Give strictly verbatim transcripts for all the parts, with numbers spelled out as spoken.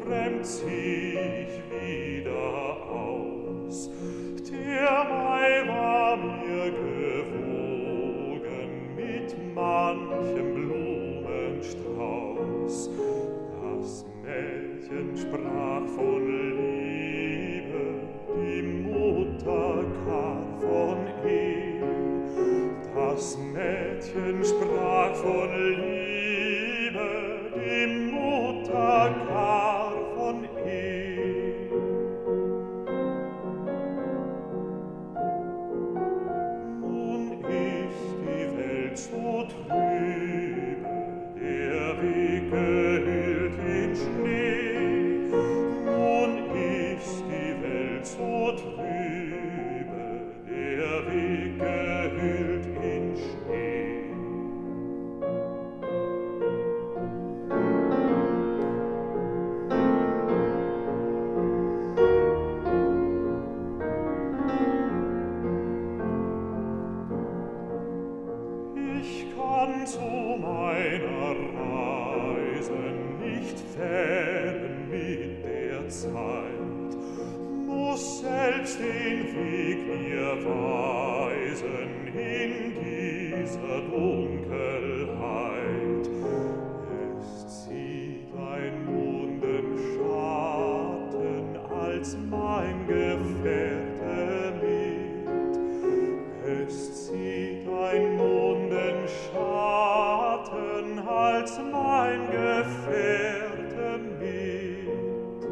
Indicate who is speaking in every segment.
Speaker 1: fremd zieh ich wieder aus. Der Mai war mir gewogen mit manchem Blumenstrauß. Das Mädchen sprach von Liebe, die Mutter gar von Ehe. Das Mädchen sprach von Liebe, die Mutter gar von Ehe. Nun ist die Welt so trübe, der Weg gehüllt in Schnee. Nun ist die Welt so trübe, der Weg gehüllt in Schnee. Ich kann zu meiner Reise nicht fällen mit der Zeit, muss selbst den Weg mir weisen in dieser Dunkelheit. Es zieht ein Mondenschatten als mein Gefährte mit. Es zieht ein Mondenschatten als mein Gefährte mit.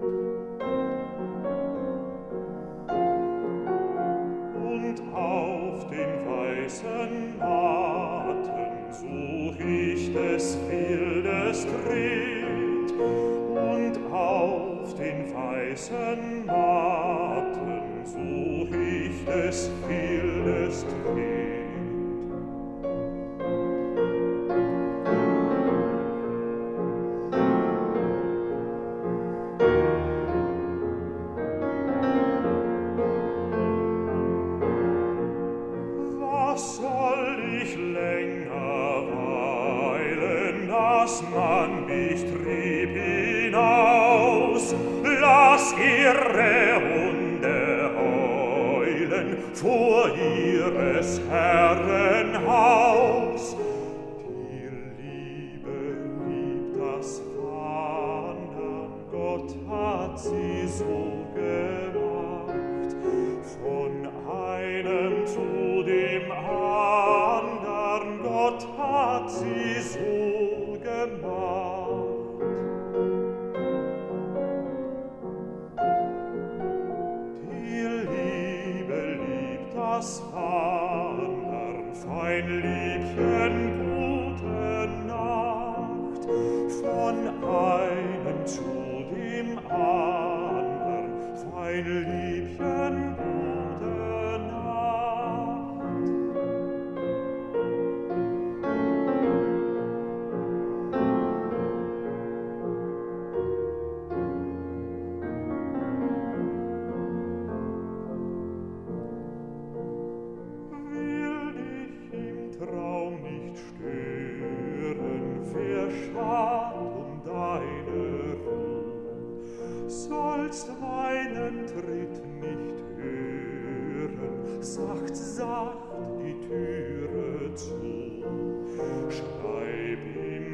Speaker 1: Und auf den weißen Matten such ich des Wildes Tritt. Und auf den weißen Matten such ich des Wildes Tritt. Was soll ich länger weilen, dass man mich trieb hinaus? Lass ihre Hunde heulen vor ihres Herren Haus. Die Liebe liebt das Wandern, Gott hat sie so gemacht. Von einem zu dem andern, Gott hat sie so gemacht. Die Liebe liebt das Wandern, fein Liebchen, gute Nacht. Von einem zu dem andern, fein Liebchen, gute Nacht. Will dich im Traum nicht stören, wer schad um deine Ruhe, sollst meinen Tritt nicht hören, sacht, sacht die Türe zu. Schreib ihm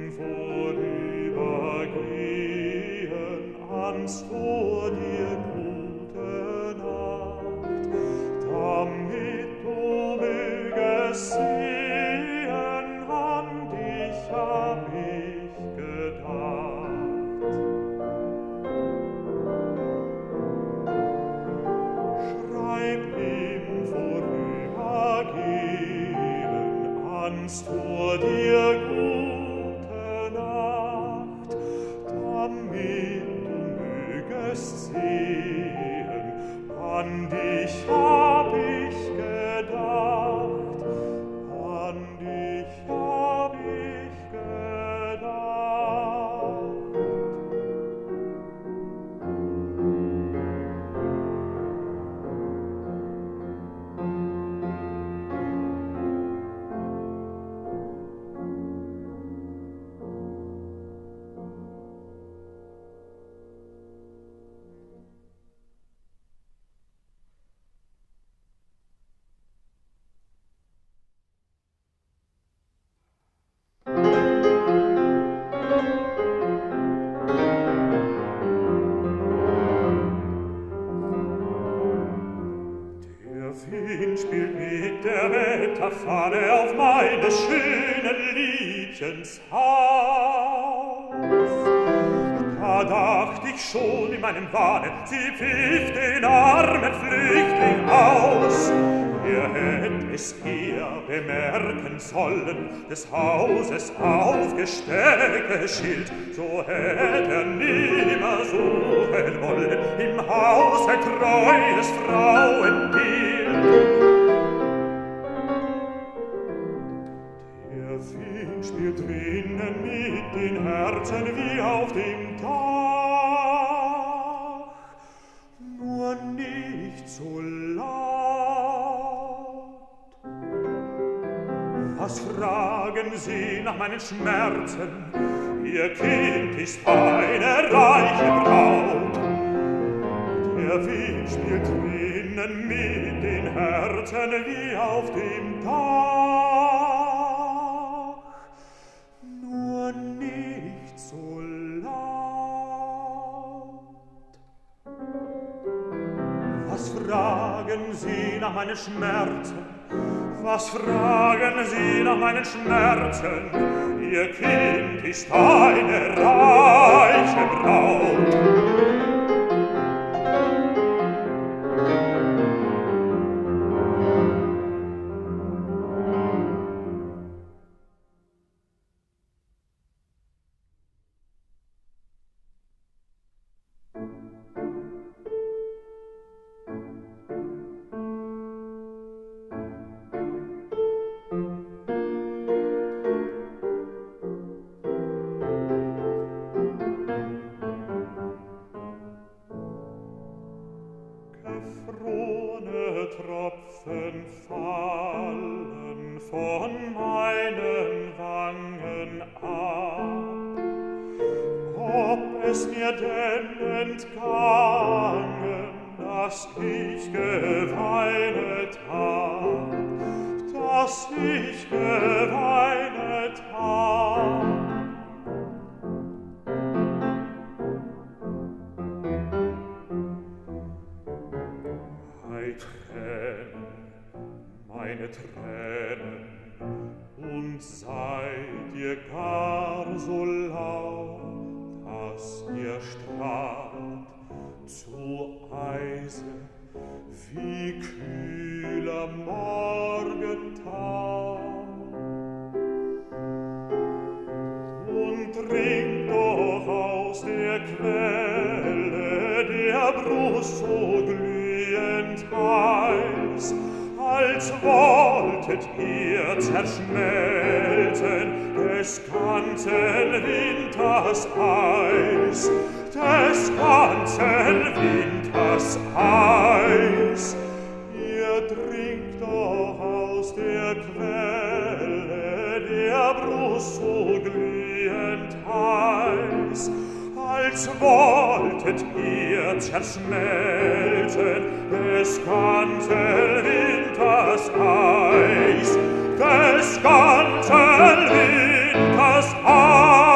Speaker 1: vorübergehen ans Tor dir gute Nacht, damit du mögest sehen, an dich hab ich gedacht. Schreib ihm vorübergehen ans Tor dir gute Nacht, damit du mögest sehen, an dich hab ich gedacht, an dich hab ich gedacht. verfahre auf meines schönen Liebchens Haus. Da dacht ich schon in meinem Wahne, sie pfiff den armen Flüchtling aus. Er hätt es eher bemerken sollen, des Hauses aufgestecktes Schild, so hätt er nimmer suchen wollen, im Hause treues Frauenbild. Der Wind spielt drinnen mit den Herzen wie auf dem Dach, nur nicht so laut. Was fragen Sie nach meinen Schmerzen? Ihr Kind ist eine reiche Braut. Der Wind spielt drinnen mit den Herzen wie auf dem Dach, nur nicht so laut. Was fragen Sie nach meinen Schmerzen? Was fragen Sie nach meinen Schmerzen? Ihr Kind ist eine reiche Braut. Gefrorene Tropfen fallen von meinen Wangen ab. Ob es mir denn entgangen, dass ich geweinet hab, dass ich geweinet hab. Tränen, meine Tränen, und seid ihr gar so laut, dass ihr strahlt zu Eise wie kühler Morgentau. Und dringt doch aus der Quelle der Brust so glühend heiß, als wolltet ihr zerschmelzen des ganzen Winters Eis, des ganzen Winters Eis. Ihr trinkt doch aus der Quelle der Brust so glühend heiß, als wolltet ihr zerschmelzen des ganzen Winters Eis, des ganzen Winters Eis.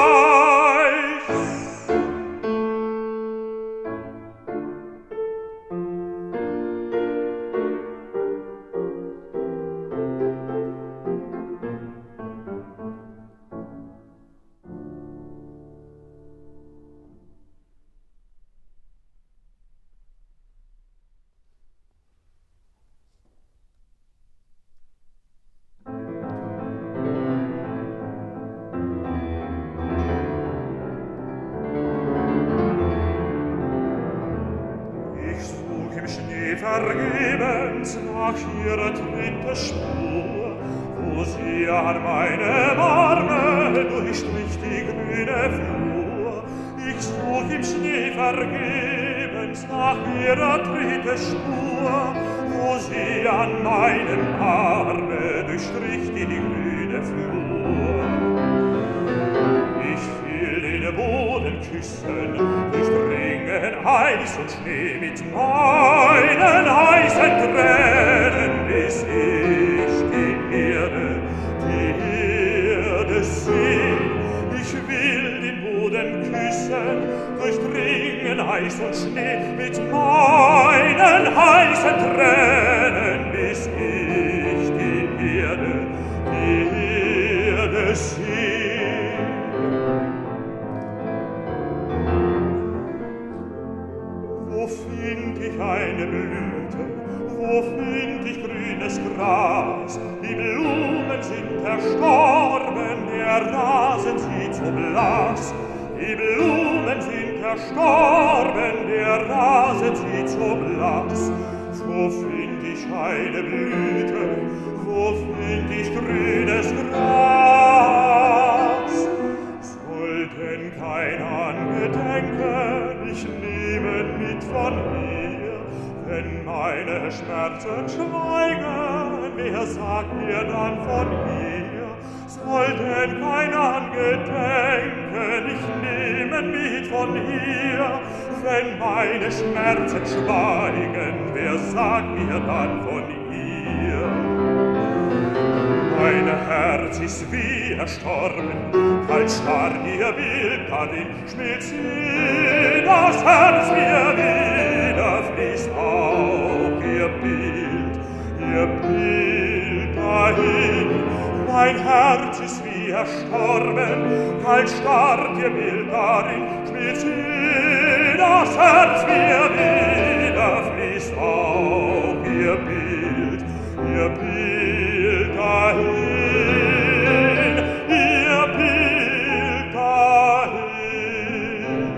Speaker 1: Vergebens nach ihrer dritte Spur, wo sie an meinem Arme durchstrich die grüne Flur. Ich such im Schnee vergebens nach ihrer dritte Spur, wo sie an meinem Arme durchstrich die grüne Flur. Ich will den Boden küssen, durchdringen Eis und Schnee mit meinen heißen Tränen, bis ich die Erde, die Erde seh. Ich will den Boden küssen, durchdringen Eis und Schnee mit meinen heißen Tränen, bis ich die Erde sehen. Wo find ich eine Blüte, wo find ich grünes Gras? Die Blumen sind verstorben, der Rasen sieht so blass. Die Blumen sind verstorben, der Rasen sieht so blass. Wo find ich eine Blüte, wo find ich grünes Gras? Soll denn kein Angedenken ich nehmen mit von mir, wenn meine Schmerzen schweigen, wer sagt mir dann von ihr? Soll denn kein Angedenken ich nehmen mit von ihr, wenn meine Schmerzen schweigen, wer sagt mir dann von ihr? Mein Herz ist wie erstorben, kalt starr ihr Bild darin, schmilzt nie das Herz mir wieder, fließt auch ihr Bild, ihr Bild dahin. Mein Herz ist wie erstorben, kalt starr ihr Bild darin, schmilzt nie das Herz mir wieder, fließt auch ihr Bild, ihr Bild dahin, ihr Bild dahin.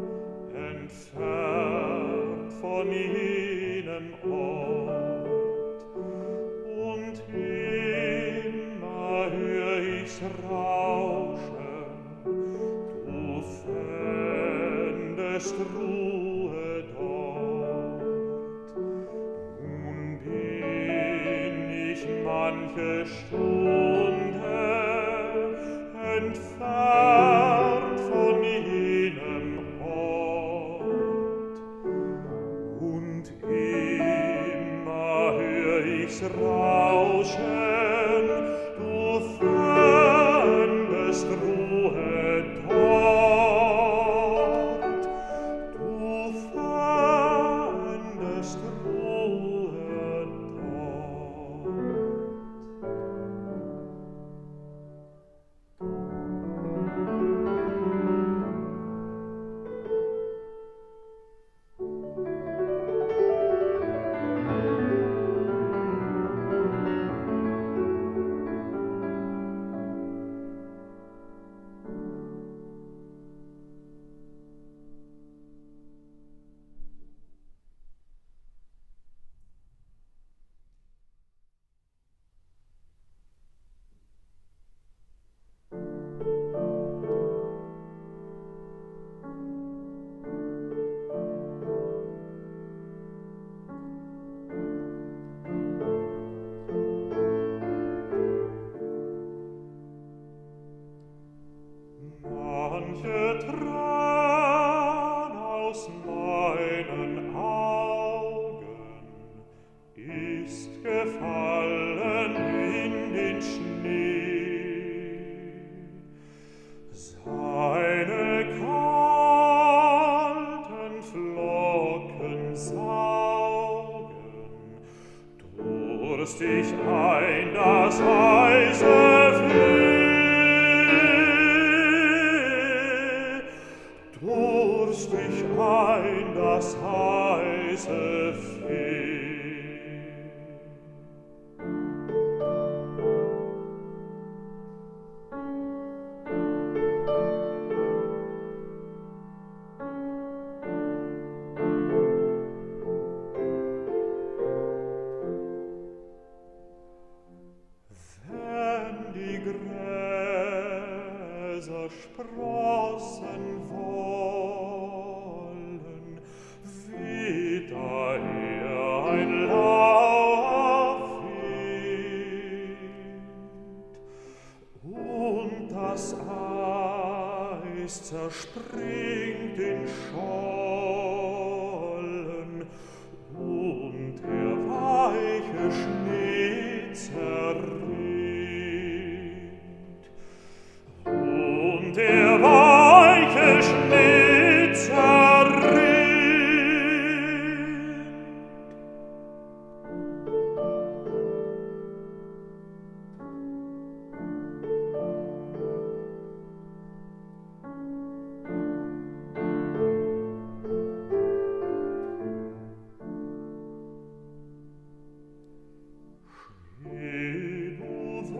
Speaker 2: von jenem Ort,
Speaker 1: ich's rauschen, du fändest Ruhe dort. Nun bin ich manche Stunde entfernt von jenem Ort, und immer hör ich's rauschen, du fändest Ruhe dort, du fändest Ruhe dort. Manche Träne aus meinen Augen ist gefallen in den Schnee. Seine kalten Flocken saugen durstig ein das heiße Fee. Durstig ein das heiße Fee. Wenn die Gräser sprossen wollen, weht daher ein lauer Wind, und das Eis zerspringt in Schollen, und der weiche Schnee zerrinnt, und der weiche Schnee zerrinnt. Schnee, du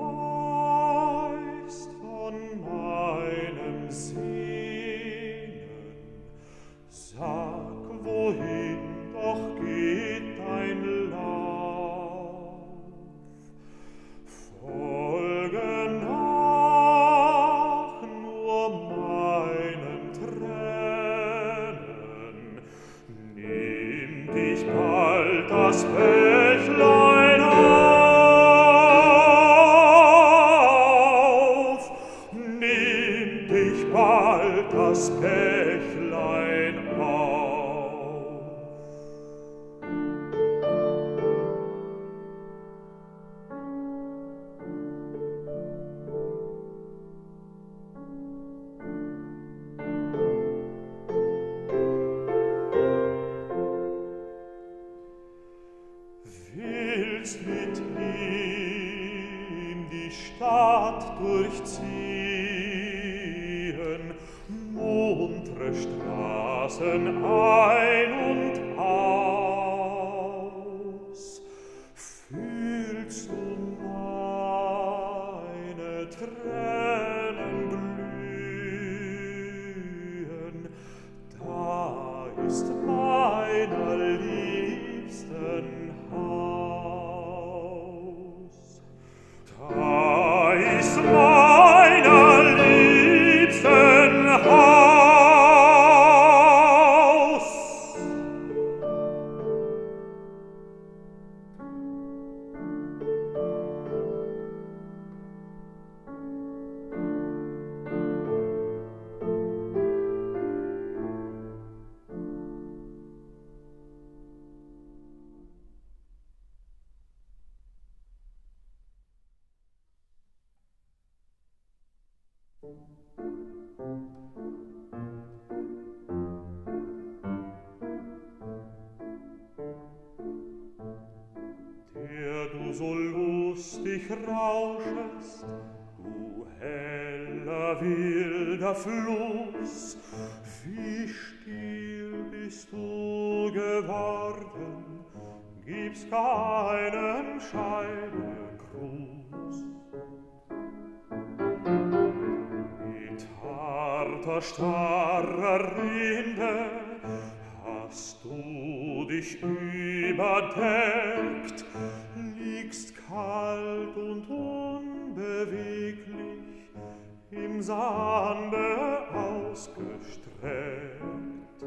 Speaker 1: weißt von meinem Sehnen, sag, wohin doch geht dein Lauf? Folge nach nur meinen Tränen, nimm dich bald das Bächlein auf, nimm dich bald das Bächlein auf. Willst mit ihm die Stadt durchziehen, muntre Straßen ein und aus, fühlst du meine Tränen glühen, da ist meiner Liebsten Haus. Da ist mein Der du so lustig rauschest, du heller wilder Fluss, wie still bist du geworden, gibst keinem Scheine Gruß. Mit harter, starrer Rinde hast du dich überdeckt, liegst kalt und unbeweglich im Sande ausgestreckt.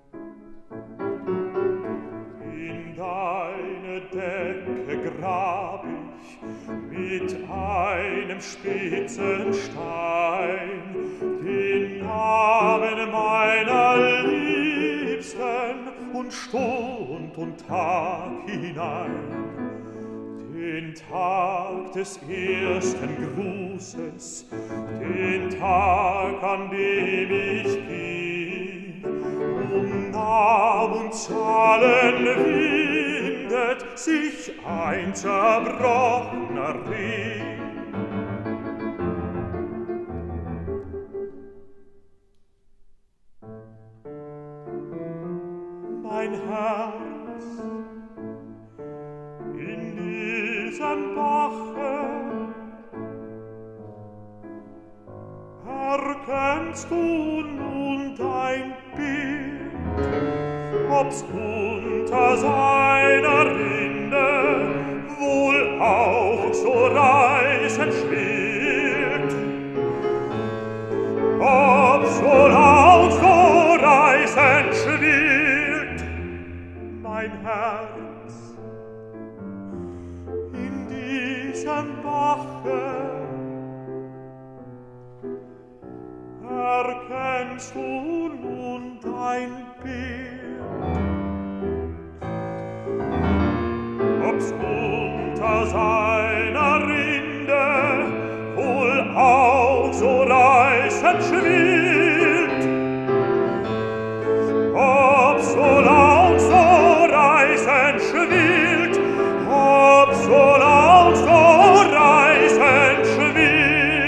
Speaker 1: In deine Decke grab ich mit einem spitzen Stein den Namen meiner Liebsten und Stund und Tag hinein. Den Tag des ersten Grußes, den Tag, an dem ich ging, um Namen und Zahlen windet sich ein zerbrochener Ring. Mein Herz in diesem Bache erkennst du nun dein Bild, ob's unter seiner Rinde wohl auch so reißend schwillt, ob's wohl auch so reißend schwillt, mein Herz in diesem Bache erkennst du nun dein Bild, ob's unter seiner Rinde wohl auch so reißend schwillt, ob's wohl auch so reißend schwillt, ob's wohl auch so reißend schwillt.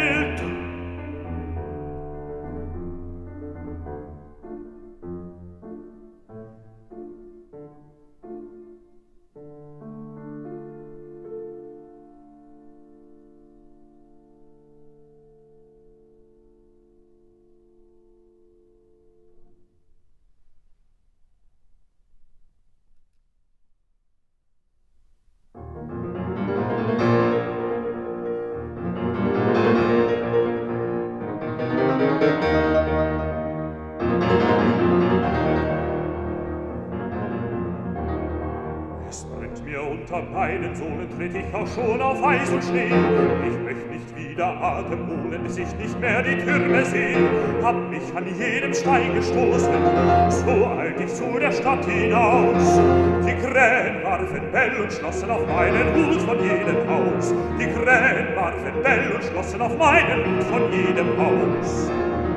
Speaker 1: Unter meinen Sohlen tritt ich auch schon auf Eis und Schnee. Ich möcht nicht wieder Atem holen, bis ich nicht mehr die Türme seh. Hab mich an jedem Stein gestoßen, so eilt ich zu der Stadt hinaus. Die Krähen warfen Bell und schlossen auf meinen Hut von jedem Haus. Die Krähen warfen Bell und schlossen auf meinen Hut von jedem Haus.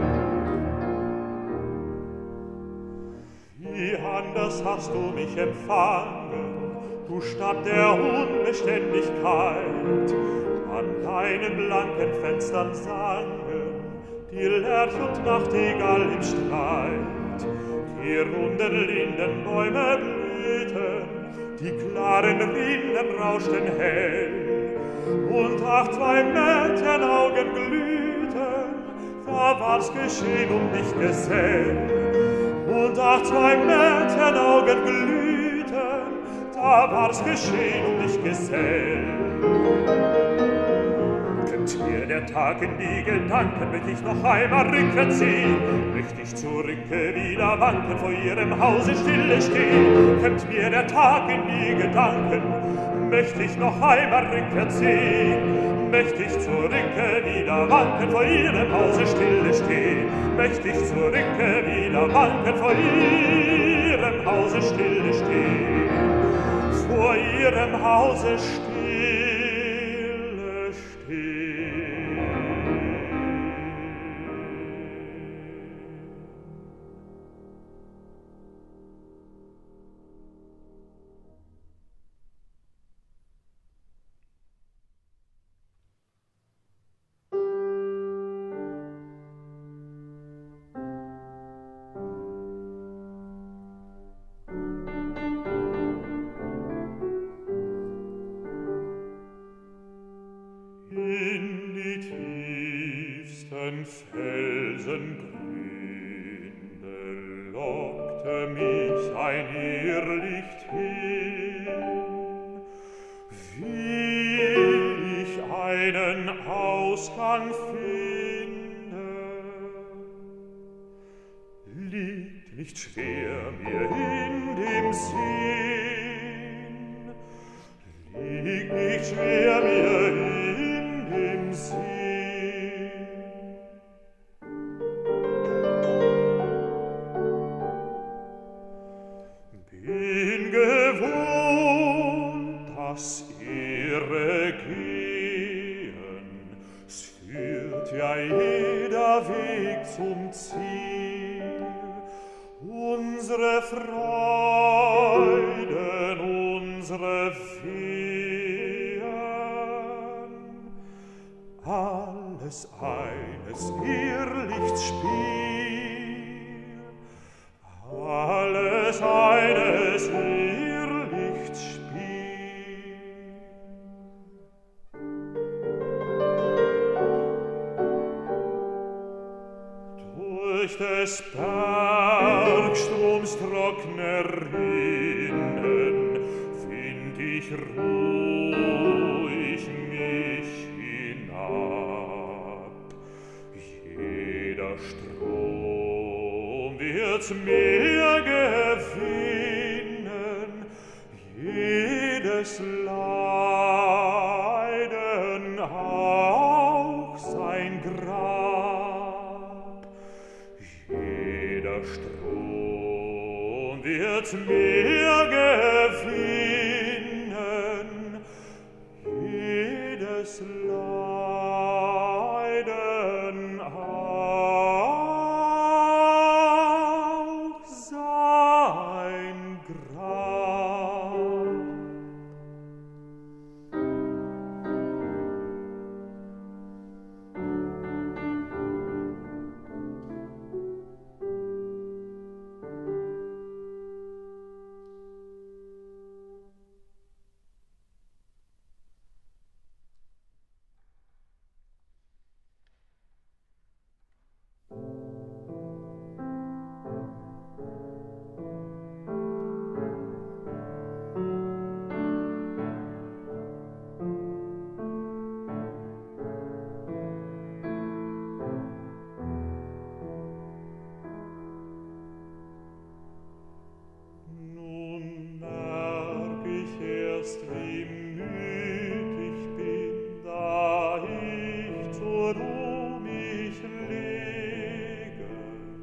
Speaker 1: Wie anders hast du mich empfangen, du Stadt der Unbeständigkeit, an deinen blanken Fenstern sangen die Lerch und Nachtigall im Streit. Die runden Lindenbäume blühten, die klaren Rinnen rauschten hell, und ach, zwei Mädchenaugen glühten, da war's geschehen um dich, Gesell. Und ach, zwei Mädchenaugen glühten, da war's geschehen um dich, Gesell. Kömmt mir der Tag in die Gedanken, möcht ich noch einmal rückwärts sehen, möcht ich zurücke wieder wanken, vor ihrem Hause stille stehen. Kömmt mir der Tag in die Gedanken, möcht ich noch einmal rückwärts sehen, möcht ich zurücke wieder wanken, vor ihrem Hause stille stehen, möcht ich zurücke wieder wanken, vor ihrem Hause stille stehen, vor ihrem Hause stille stehen. dichten Felsengründe lockte mich ein Irrlicht hin. Will ich einen Ausgang finde, liegt nicht schwer mir in dem Sinn, liegt nicht schwer mir in dem Sinn. Bin gewohnt, dass Ehre gehen, es führt ja jeder Weg zum Ziel. Unsere Freuden, unsere Wehen, alles eines Irrlichtsspiel, alles eines Irrlichtsspiel. Durch des Bergstroms trockne Rinnen find ich ruhig mich hinab. Jeder Strom wird mehr gewinnen, jedes Leiden auch sein Grab. Jeder Strom wird mehr gewinnen, jedes Leiden auch sein Grab. Wie müd ich bin, da ich zur Ruh mich lege.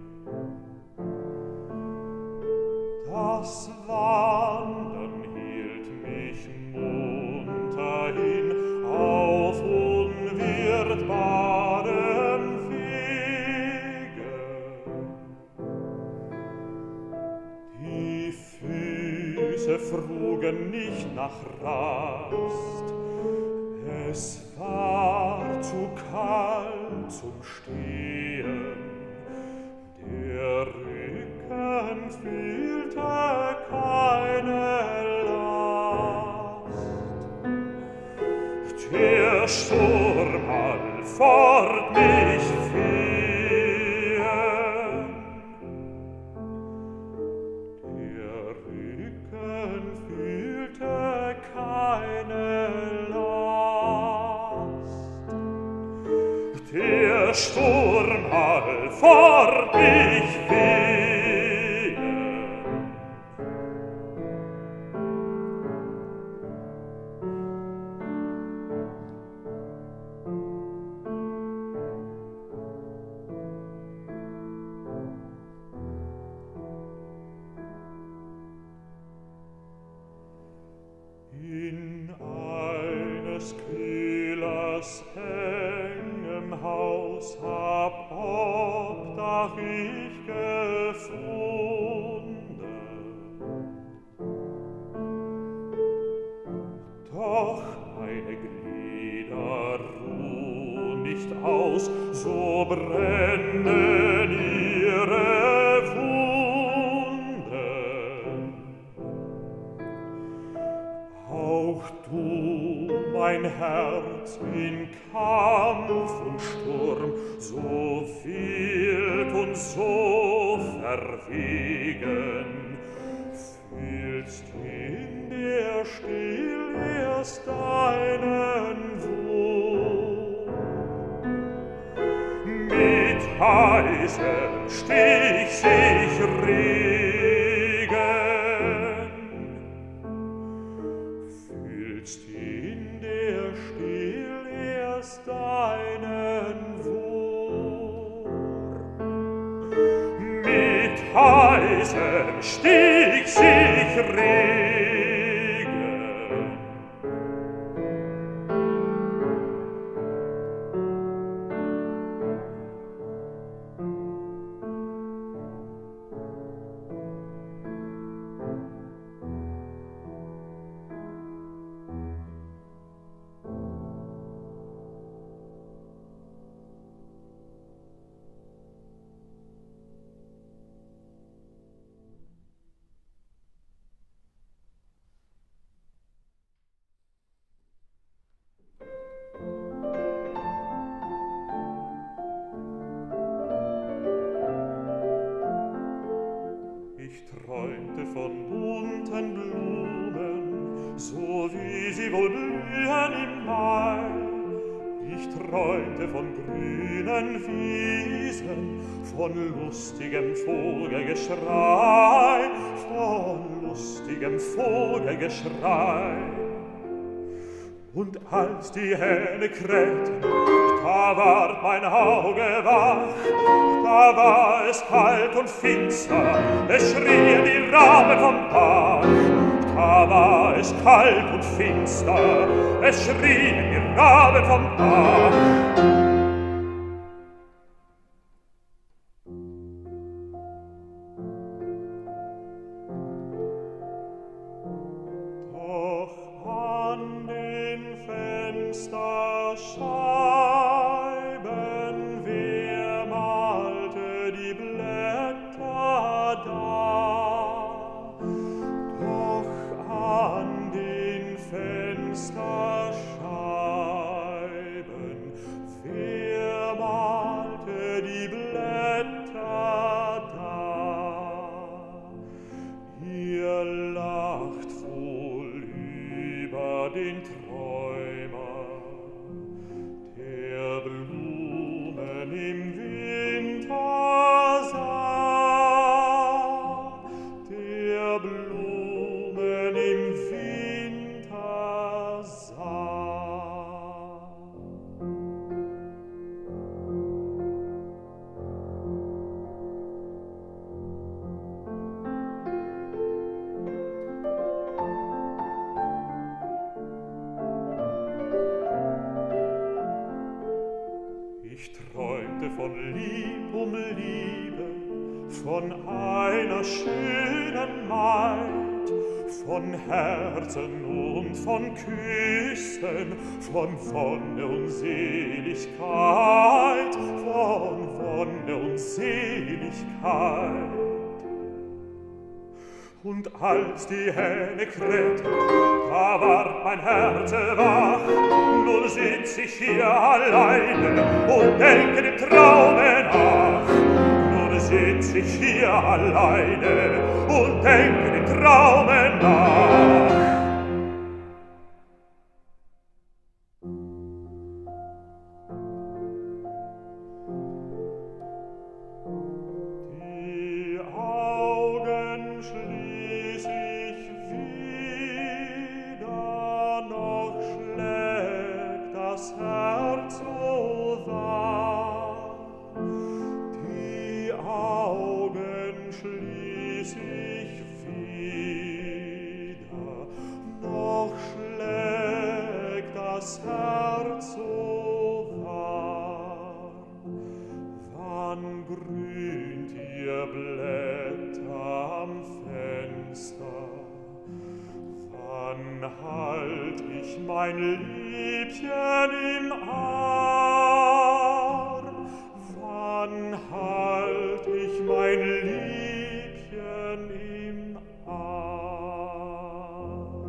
Speaker 1: Das Wandern hielt mich munter hin auf unwirtbarem Wege. Die Füße frugen nicht nach Rast, es war zu kalt zum Stehen, der Rücken fühlte keine Last. Der Sturm allfort mich wehen, der Rücken fühlte keine Last. Der Sturm allfort mich wehen. In eines Kühlers engem Haus hab Obdach ich gefunden. Doch meine Glieder ruhen nicht aus, so brennen ihre Wunden. Auch du, mein Herz, in Kampf und Sturm, so verwegen, fühlst in der Still erst deinen Wurm. Mit heißem Stich sich regen, fühlst in der Still erst deinen Wurm. Mit heißem Stich sich regen, ich träumte von bunten Blumen, so wie sie wohl blühen im Mai. Ich träumte von grünen Wiesen, von lustigem Vogelgeschrei, von lustigem Vogelgeschrei. Und als die Hähne krähten, da ward mein Auge wach, da war es kalt und finster, es schrien die Raben vom Bach. Da war es kalt und finster, es schrien die Raben vom Bach. Scheiben, wer malte die Blätter da? Doch an den Fensterscheiben, wer malte die Blätter da? Ihr lacht wohl über den Träumer, der Blumen im Winter sah, der Blumen im Winter sah. Ich träumte von Lieb um Liebe, von einer schönen Maid, von Herzen und von Küssen, von Wonne und Seligkeit, von Wonne und Seligkeit. Und als die Hähne krähten, da ward mein Herz wach. Nun sitz ich hier alleine und denke dem Traume nach. Nun sitz ich hier alleine und denke dem Traume nach. Die Augen schließ ich wieder, noch schlägt das Herz so wach. Die Augen schließ ich wieder, noch schlägt das Herz so wach. Wann grünt ihr Blätter am Fenster? Wann halt ich mein Liebchen im Arm? Wann halt ich mein Liebchen im Arm?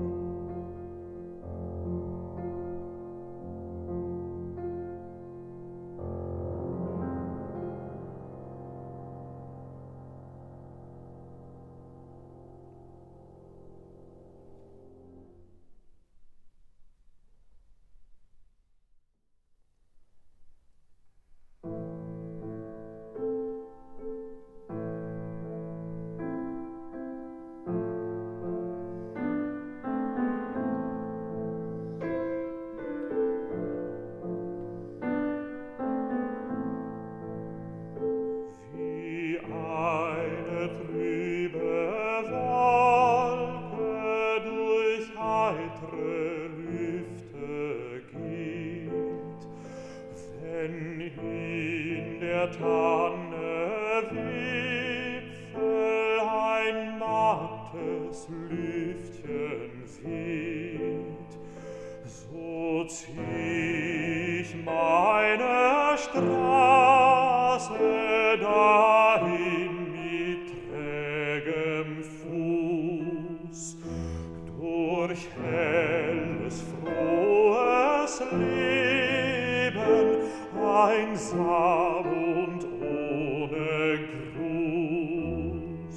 Speaker 1: Tannewipfel ein mattes Lüftchen weht, so zieh ich meine Straße dahin mit trägem Fuß, durch helles, frohes Leben, einsam und ohne Gruß.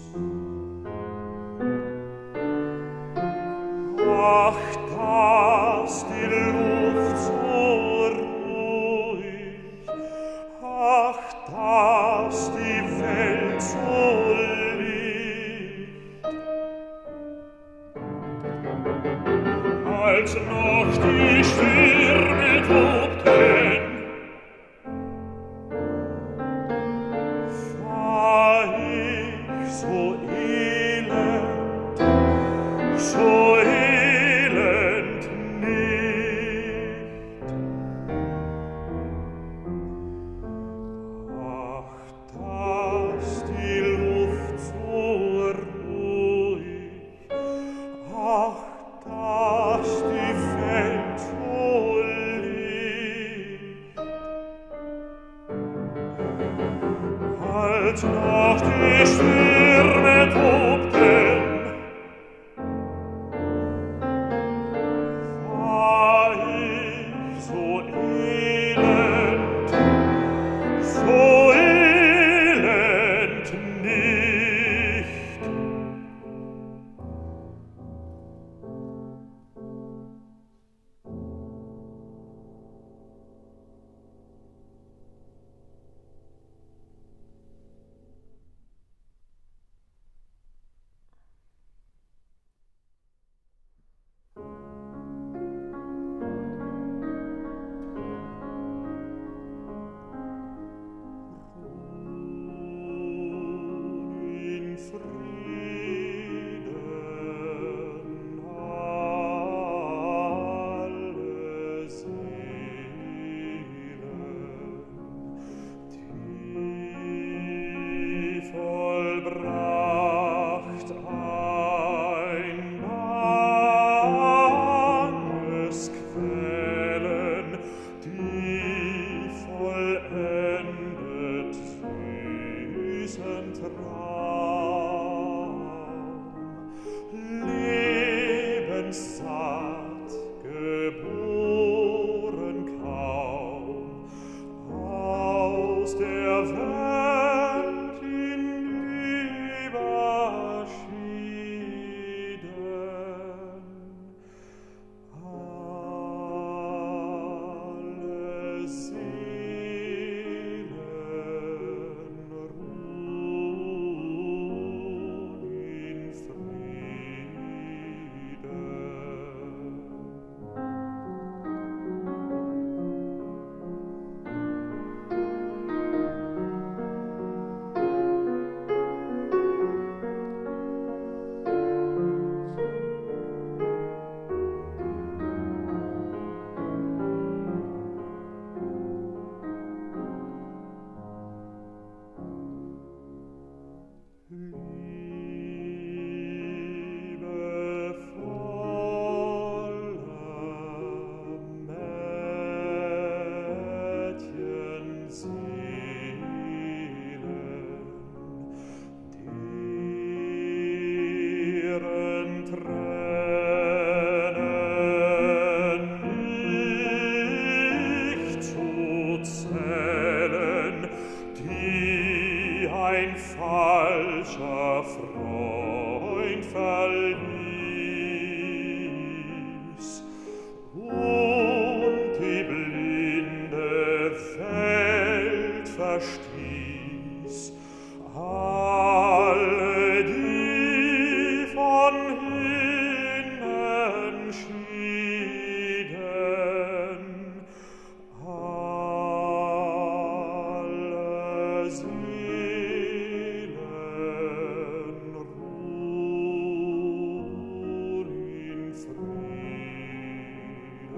Speaker 1: Ach, dass die Luft so ruhig, ach, dass die Welt so licht, als noch die Stürme tobten, war ich so elend, so elend nicht. Ach, dass die Luft so ruhig, ach, dass die Welt so licht, als noch die Stürme tobten, war ich so elend, so elend nicht. In Frieden alle Seelen, die vollbracht ein banges Quälen, die vollendet süßen Traum, lebenssatt geboren kaum, aus der Welt hinüberschieden, alle Seelen ruhen in Frieden. falscher Freund verließ und die blinde Welt verstieß. Alle, die von hinnen schieden, alle Seelen ruhen in Frieden.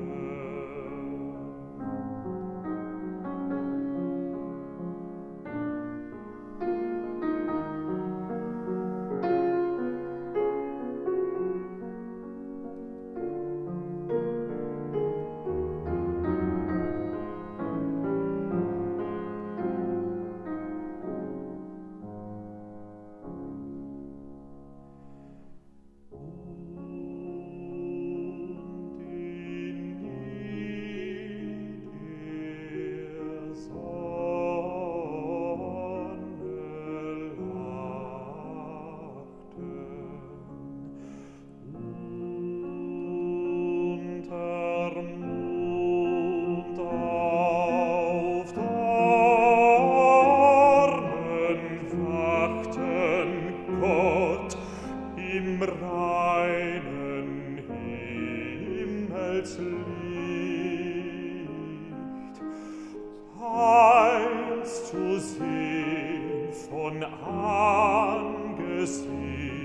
Speaker 1: zu sehen von Angesicht.